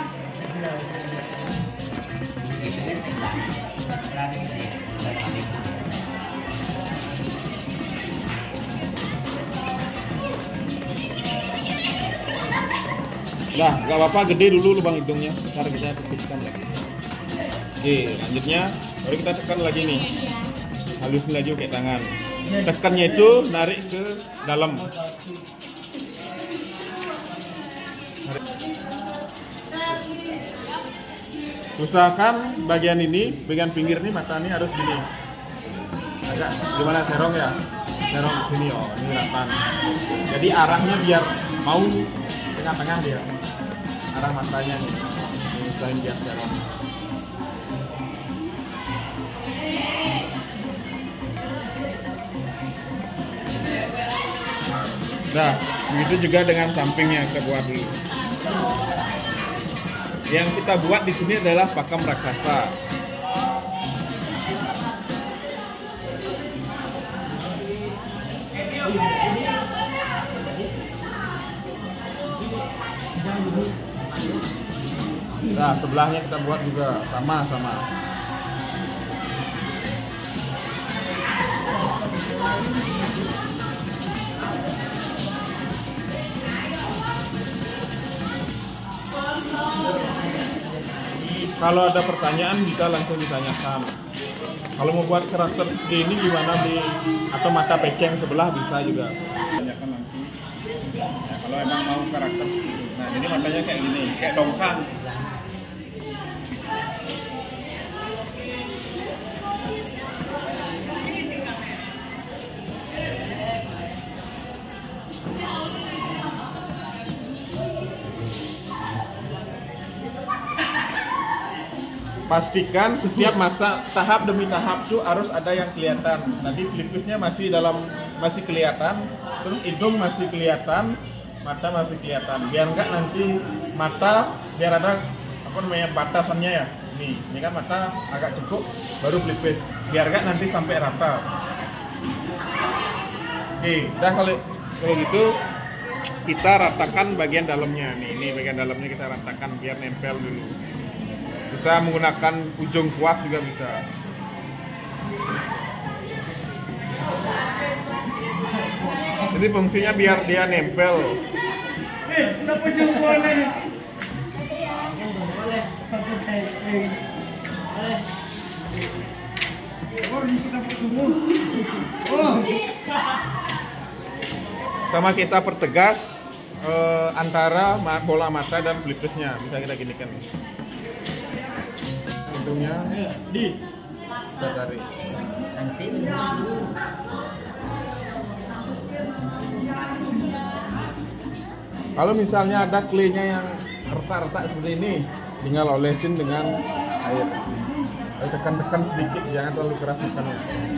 Nah, nggak apa-apa, gede dulu lubang hidungnya, ntar kita tepiskan lagi. Oke, lanjutnya baru kita tekan lagi nih, halusin lagi pakai tangan. Tekannya itu narik ke dalam. Narik. Usahakan bagian ini, bagian pinggir ini mata ini harus gini. Agak gimana, serong ya? Serong ke sini, oh ini rata. Jadi arahnya biar mau tengah-tengah dia. Arah matanya nih, usahain biar serong. Nah, begitu juga dengan sampingnya kita buat dulu. Yang kita buat di sini adalah pakam raksasa. Nah, sebelahnya kita buat juga sama-sama. Kalau ada pertanyaan bisa langsung ditanyakan. Kalau mau buat karakter seperti ini gimana di atau mata peceng sebelah bisa juga. Tanyakan langsung. Ya, kalau emang mau karakter seperti itu. Nah, ini matanya kayak gini, kayak dongkang. Pastikan setiap masa tahap demi tahap tuh harus ada yang kelihatan. Nanti pelipisnya masih dalam masih kelihatan, terus hidung masih kelihatan, mata masih kelihatan. Biar enggak nanti mata biar ada apa namanya batasannya ya. Nih, ini kan mata agak cukup baru pelipis. Biar enggak nanti sampai rata. Oke, udah kalau kalau gitu kita ratakan bagian dalamnya. Nih, ini bagian dalamnya kita ratakan biar nempel dulu. Bisa menggunakan ujung kuat juga bisa. Jadi fungsinya biar dia nempel. Eh, kenapa ujung boleh? Sama kita pertegas eh, antara bola mata dan pelipisnya. Bisa kita ginikan. Hidungnya di kita tarik. Kalau misalnya ada klaynya yang retak-retak seperti ini, tinggal olesin dengan air. Lalu tekan-tekan sedikit, jangan terlalu keras tekannya.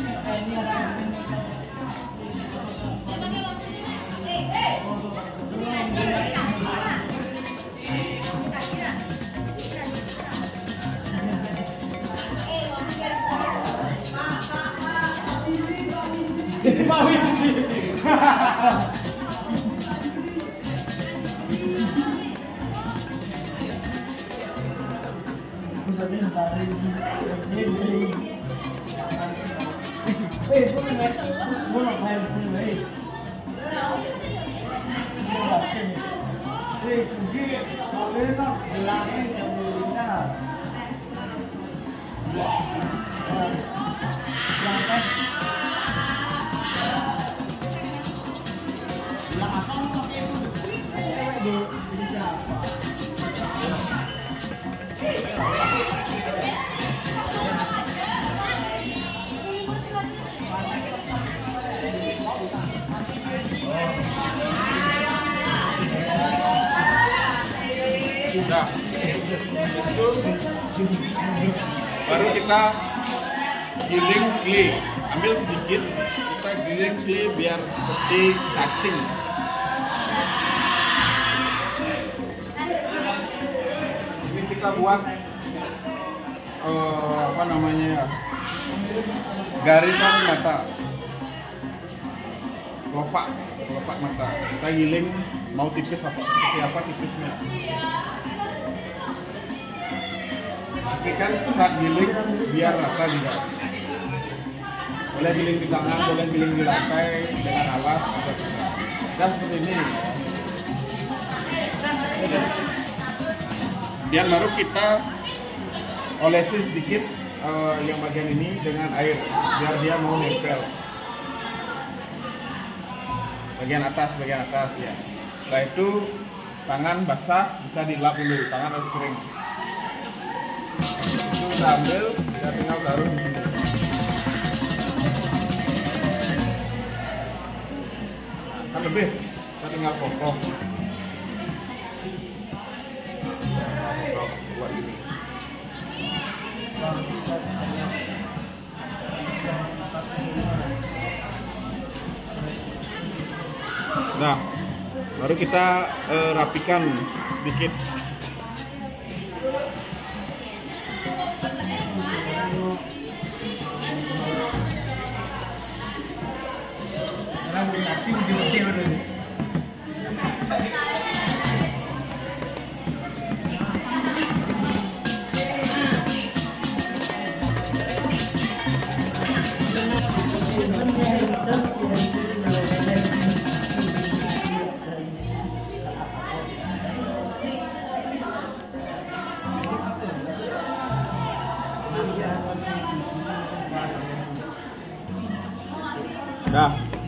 Nah, itu baru kita giling clay. Ambil sedikit, kita giling clay biar seperti cacing. Ini kita buat uh, apa namanya ya, garisan mata, kelopak, kelopak mata. Kita giling mau tipis apa, seperti apa tipisnya. Pastikan saat giling biar rata juga. Boleh giling di tangan, boleh giling di lantai dengan alas atau tidak. Dan seperti ini. Dan baru kita olesi sedikit uh, yang bagian ini dengan air biar dia mau nempel. Bagian atas, bagian atas ya. Setelah itu tangan basah bisa dilap dulu, tangan harus kering. Itu kita ambil, kita tinggal taruh di sini. Kan lebih, kita tinggal potong. Buat ini. Nah, baru kita uh, rapikan sedikit. Nah,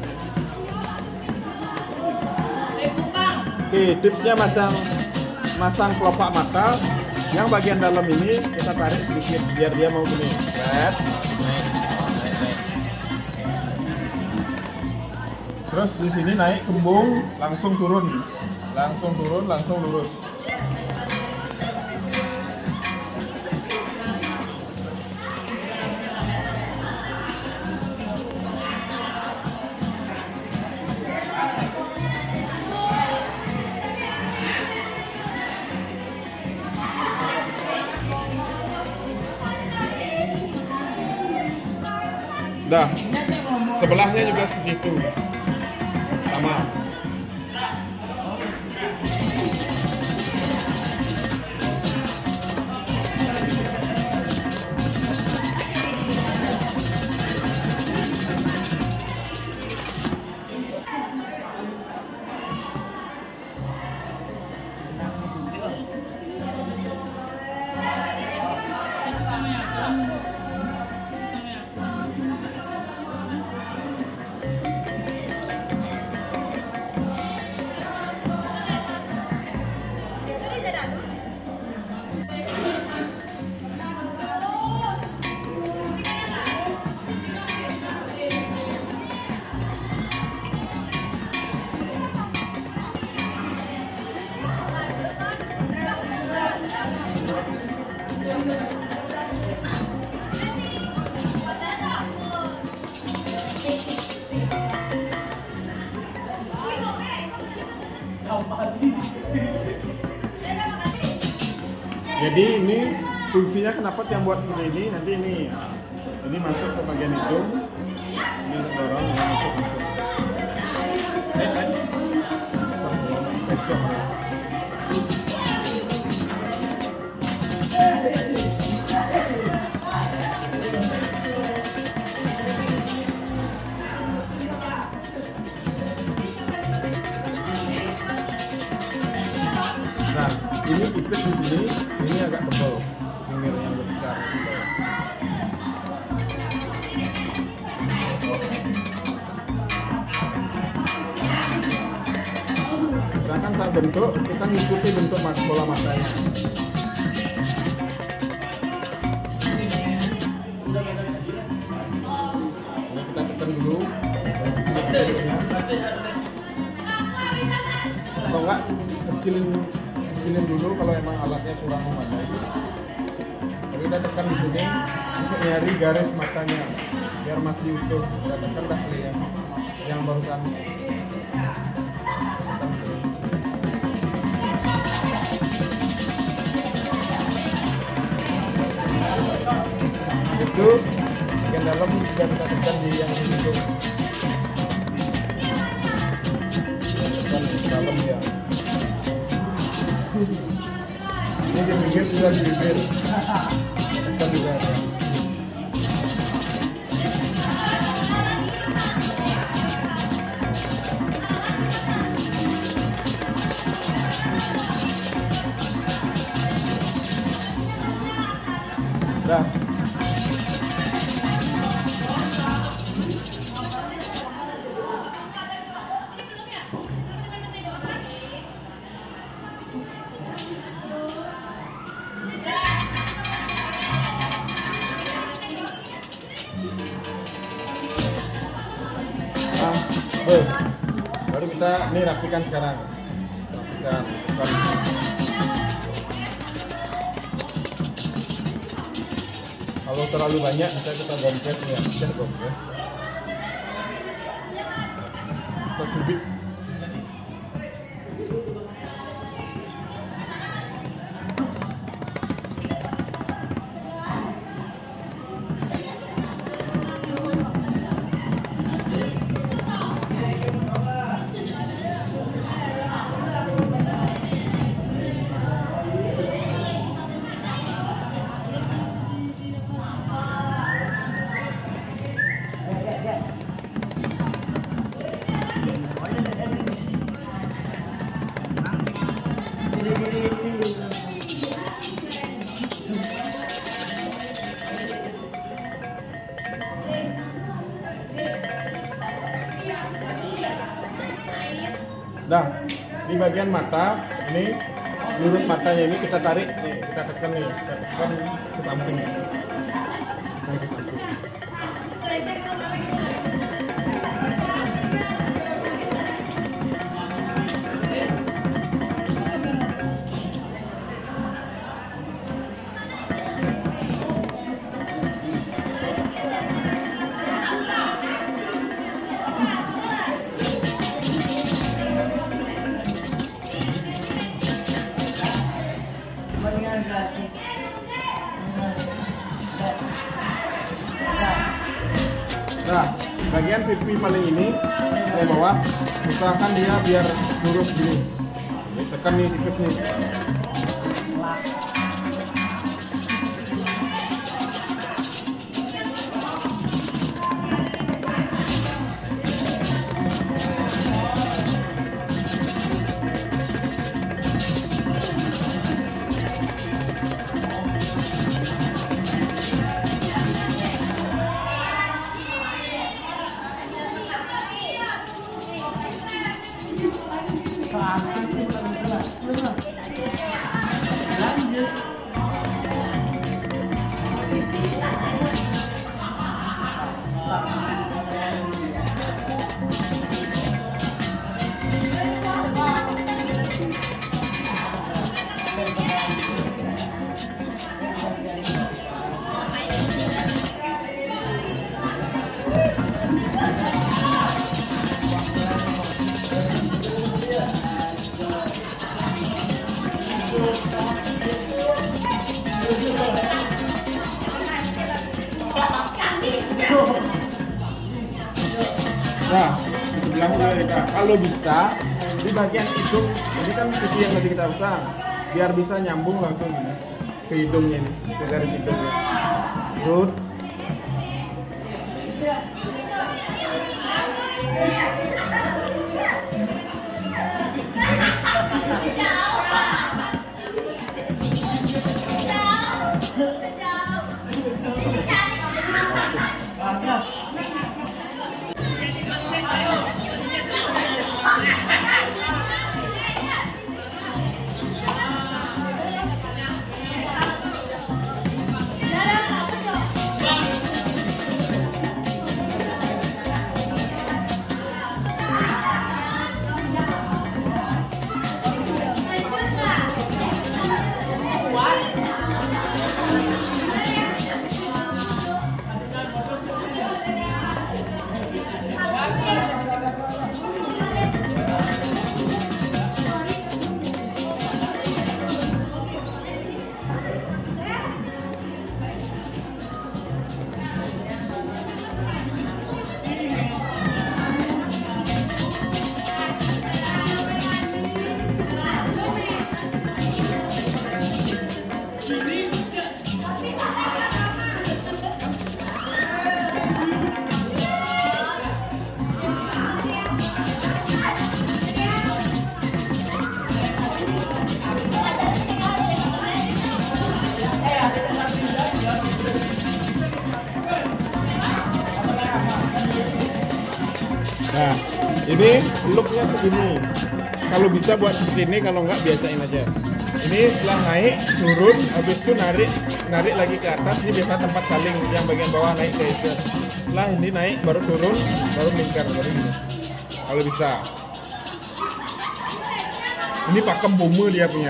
oke, tipsnya masang masang kelopak mata. Yang bagian dalam ini kita tarik sedikit biar dia mau gini. Red. Terus di sini naik kembung, langsung turun, langsung turun, langsung lurus. Dah, sebelahnya juga segitu, sama. Jadi ini fungsinya kenapa yang buat seperti ini? Nanti ini, ini masuk ke bagian itu, ini dorong, ini masuk masuk. Nah, ini ipit di sini, ini agak tebal, pinggirnya agak besar. Misalkan saat bentuk, kita ngikuti bentuk bola matanya. Ini kita tekan dulu. Atau enggak, kecilin kecilin dulu kalau emang alatnya kurang memadai. Jadi kita tekan di sini untuk nyari garis matanya biar masih utuh. Kita tekan dah yang yang barusan. Itu bagian dalam juga kita tekan di yang itu. Tekan di dalam ya. Ini di pinggir juga di bibir. Tekan juga ya. Dah. Nah, tuh. Baru kita ini rapikan sekarang. Rapikan. rapikan. Kalau terlalu banyak bisa kita gompres ya, kita gompres. Kita cubit. Dah, di bagian mata ini lurus matanya ini kita tarik nih, kita tekan nih, kita tekan ke samping. Tekan ke samping. Nah, bagian pipi paling ini dari bawah, usahakan dia biar lurus gini. Ini tekan nih tipis nih. Nah, di sebelah kiri Rika. Kalau bisa di bagian hidung, ini kan pipi yang tadi kita pasang, biar bisa nyambung langsung ini ke hidungnya ini, ke garis hidungnya. Good. Nah, ini looknya segini. Kalau bisa buat segini, kalau nggak biasain aja. Ini setelah naik, turun, habis itu narik, narik lagi ke atas. Ini biasa tempat saling, yang bagian bawah naik ke itu. Setelah ini naik, baru turun, baru lingkar, baru gini. Kalau bisa. Ini pakem bumu dia punya.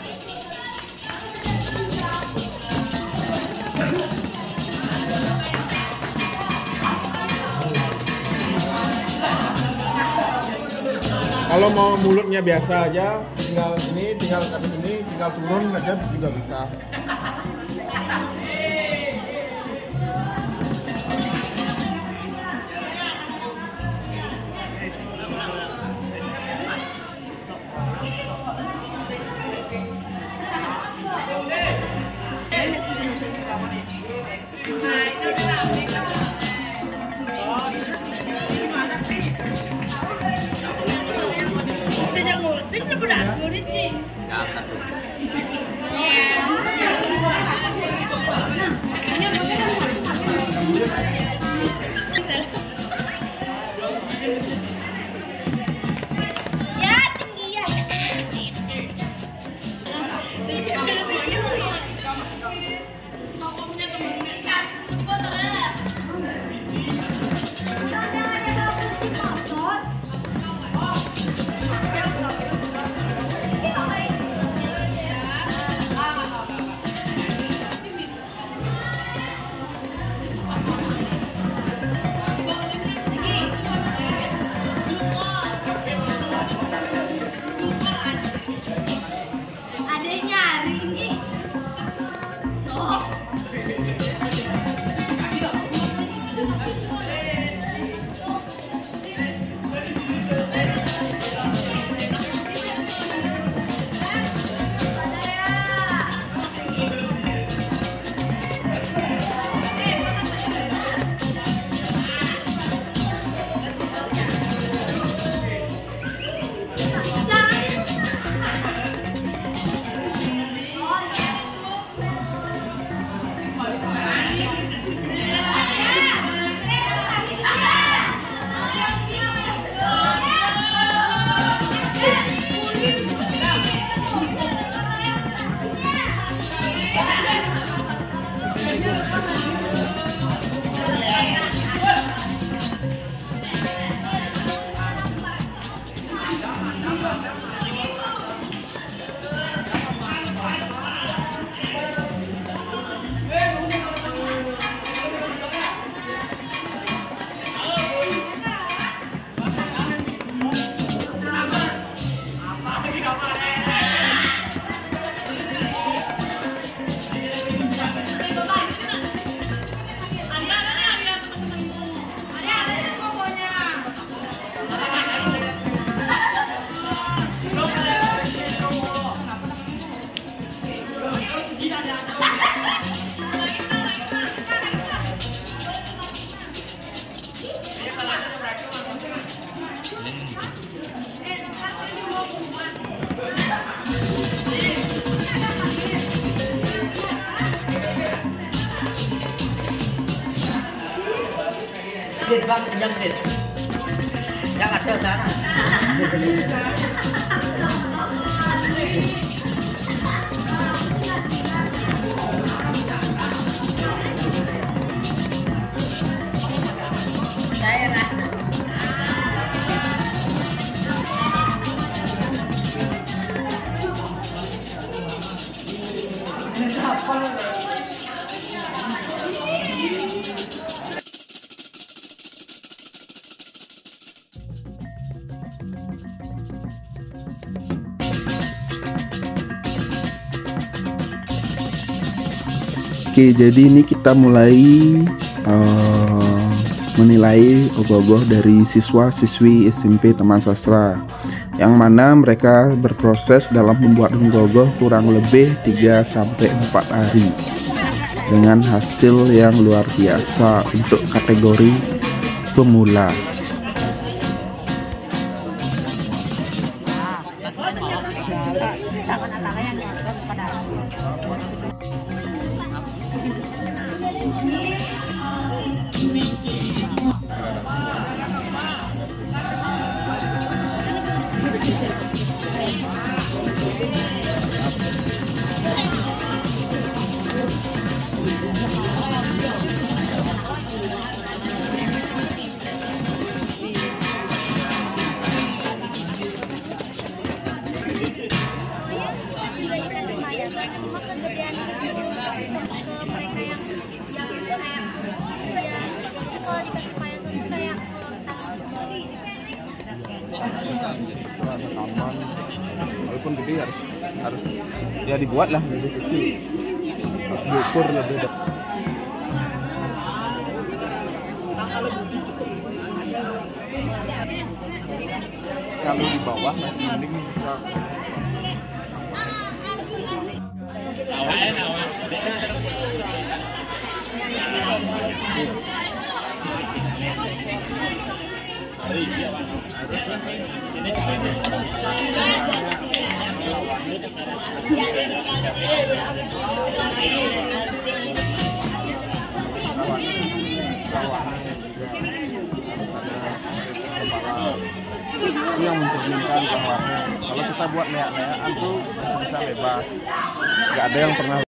Kalau mau mulutnya biasa aja, tinggal ini, tinggal ke sini, tinggal turun aja juga bisa. Tidak ngerti, tidak berani, Dit, bang, pinjam Dit. Yang ada sana. Oke, jadi ini kita mulai uh, menilai ogoh-ogoh dari siswa-siswi S M P Taman Sastra, yang mana mereka berproses dalam membuat ogoh-ogoh kurang lebih tiga sampai empat hari dengan hasil yang luar biasa untuk kategori pemula. Taman walaupun gede harus harus ya dibuat lah lebih kecil, harus diukur lebih. Kalau di bawah masih mending bisa. Itu yang mencerminkan bahwa kalau kita buat leak-leakan tuh bisa bebas, nggak ada yang pernah.